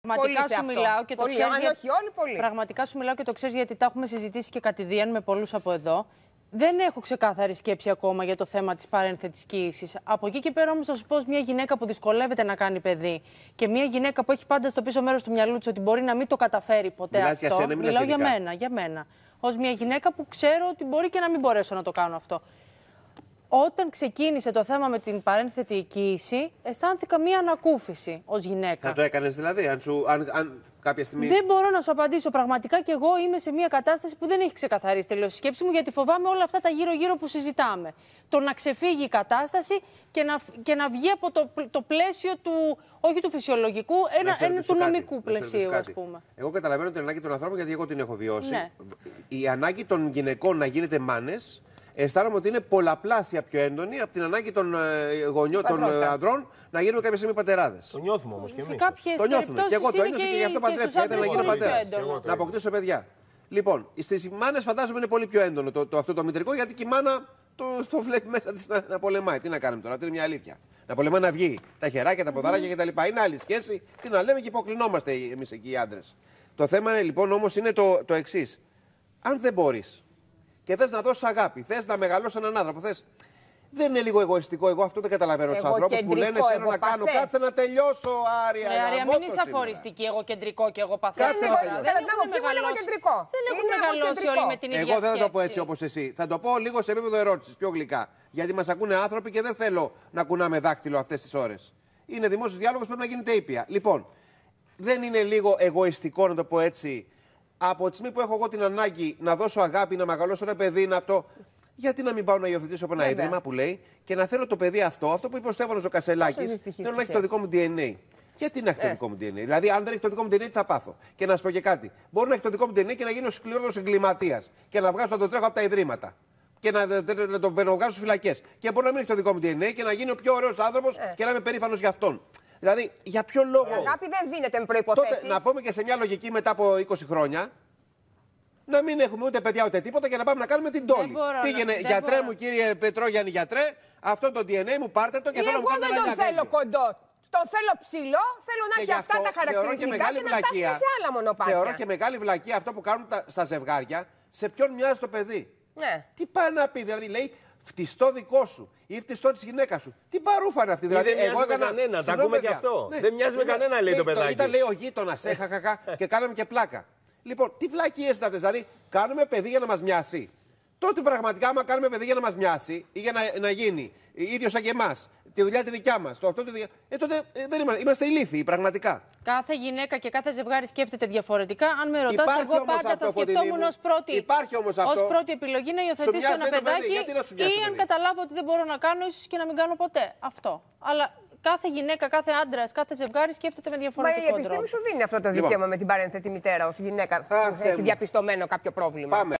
Πραγματικά σου μιλάω και το ξέρεις. Αν όχι όλοι, πολύ. Πραγματικά σου μιλάω και το ξέρεις, γιατί τα έχουμε συζητήσει και κατηδίαν με πολλούς από εδώ. Δεν έχω ξεκάθαρη σκέψη ακόμα για το θέμα της παρένθετης κύησης. Από εκεί και πέρα όμως θα σου πω, μια γυναίκα που δυσκολεύεται να κάνει παιδί και μια γυναίκα που έχει πάντα στο πίσω μέρος του μυαλού της ότι μπορεί να μην το καταφέρει ποτέ αυτό. Μιλάω για μένα. Ως μια γυναίκα που ξέρω ότι μπορεί και να μην μπορέσω να το κάνω αυτό. Όταν ξεκίνησε το θέμα με την παρένθετη κύηση, αισθάνθηκα μία ανακούφιση ως γυναίκα. Θα το έκανες δηλαδή, αν κάποια στιγμή. Δεν μπορώ να σου απαντήσω. Πραγματικά και εγώ είμαι σε μία κατάσταση που δεν έχει ξεκαθαρίσει τελείως η σκέψη μου, γιατί φοβάμαι όλα αυτά τα γύρω-γύρω που συζητάμε. Το να ξεφύγει η κατάσταση και να βγει από το πλαίσιο του, όχι του φυσιολογικού, του νομικού πλαισίου, ας πούμε. Εγώ καταλαβαίνω την ανάγκη των ανθρώπων, γιατί εγώ την έχω βιώσει. Ναι. Η ανάγκη των γυναικών να γίνεται μάνες. Αισθάνομαι ότι είναι πολλαπλάσια πιο έντονη από την ανάγκη των γονιών, των ανδρών, να γίνουν κάποια στιγμή πατεράδες. Το νιώθουμε όμως και εμείς. Το νιώθουμε. Και εγώ το ένιωσα και γι' αυτό παντρεύτηκα. Ήθελα να γίνω πατέρας. Να αποκτήσω παιδιά. Λοιπόν, στις μάνες φαντάζομαι είναι πολύ πιο έντονο αυτό το μητρικό, γιατί και η μάνα το βλέπει μέσα της να πολεμάει. Τι να κάνουμε τώρα, αυτή είναι μια αλήθεια. Να πολεμάει, να βγει τα χεράκια, τα ποδαράκια κτλ. Είναι άλλη σχέση. Τι να λέμε και υποκλεινόμαστε εμείς εκεί οι άντρες. Το θέμα λοιπόν όμως είναι το εξής. Αν δεν μπορείς και θες να δώσεις αγάπη, θες να μεγαλώσεις έναν άνθρωπο, δεν είναι λίγο εγωιστικό? Εγώ αυτό δεν καταλαβαίνω τους ανθρώπους που λένε θέλω να κάνω. Κάτσε να τελειώσω, Άρια. Άρια, μην είσαι αφοριστική. Εγώ κεντρικό και εγώ παθές. Κάτσε να τελειώσω. Δεν έχουν μεγαλώσει όλοι με την ίδια σκέψη. Εγώ δεν θα το πω έτσι όπως εσύ. Θα το πω λίγο σε επίπεδο ερώτησης, πιο γλυκά. Γιατί μας ακούνε άνθρωποι και δεν θέλω να κουνάμε δάκτυλο αυτές τις ώρες. Είναι δημόσιος διάλογος, πρέπει να γίνεται ήπια. Λοιπόν, δεν είναι λίγο εγωιστικό, να το πω έτσι, από τη στιγμή που έχω εγώ την ανάγκη να δώσω αγάπη, να μεγαλώσω ένα παιδί, να αυτό. Γιατί να μην πάω να υιοθετήσω από ένα ίδρυμα που λέει και να θέλω το παιδί αυτό που είπε ο Στέφανος ο Κασελάκης, θέλω να έχει το δικό μου DNA. Γιατί να έχει το δικό μου DNA? Δηλαδή, αν δεν έχει το δικό μου DNA, τι θα πάθω? Και να σου πω και κάτι. Μπορεί να έχει το δικό μου DNA και να γίνει ο σκληρός εγκληματίας και να βγάζω να τον τρέχω από τα ιδρύματα. Και να τον βγάζω στις φυλακές. Και μπορεί να μην έχει το δικό μου DNA και να γίνει ο πιο ωραίος άνθρωπος και να είμαι περήφανος γι' αυτόν. Δηλαδή, για ποιο λόγο? Αγάπη δεν δίνεται με προϋποθέσεις. Τότε, να πούμε και σε μια λογική μετά από 20 χρόνια, να μην έχουμε ούτε παιδιά ούτε τίποτα και να πάμε να κάνουμε την τόλη. Πήγαινε, γιατρέ μου, κύριε Πετρόγιαννη, γιατρέ, αυτό το DNA μου πάρτε το και θέλω να μου κάνετε ένα δεν τον θέλω κοντό. Τον θέλω ψηλό, θέλω να έχει αυτά τα χαρακτηριστικά και να φτάσει σε άλλα μονοπάτια. Θεωρώ και μεγάλη βλακεία αυτό που κάνουν στα ζευγάρια, σε ποιον μοιάζει το παιδί. Ναι. Τι πάει να πει, δηλαδή λέει φτιστό δικό σου ή φτιστό τη γυναίκα σου. Τι παρούφα είναι αυτή, δηλαδή. Εγώ έκανα κανένα, τα ακούμε και αυτό. Δεν μοιάζει με κανένα, λέει το παιδάκι. Ήταν, λέει, ο γείτονας, και κάναμε και πλάκα. Λοιπόν, τι βλακίες είναι αυτές? Δηλαδή, κάνουμε παιδί για να μας μοιάσει. Τότε πραγματικά, άμα κάνουμε παιδί για να μας μοιάσει ή για να γίνει ίδιο σαν και εμάς, τη δουλειά τη δικιά μας, τότε δεν είμαστε ηλίθιοι, πραγματικά. Κάθε γυναίκα και κάθε ζευγάρι σκέφτεται διαφορετικά. Αν με ρωτάς, εγώ πάντα θα σκεφτόμουν ως πρώτη επιλογή να υιοθετήσω ένα παιδάκι ή αν καταλάβω ότι δεν μπορώ να κάνω, ίσως και να μην κάνω ποτέ. Αυτό. Αλλά κάθε γυναίκα, κάθε άντρας, κάθε ζευγάρι σκέφτεται με διαφορετικό τρόπο. Μα η επιστήμη σου δίνει αυτό το δικαίωμα με την παρένθετη μητέρα ως γυναίκα που έχει διαπιστωμένο κάποιο πρόβλημα.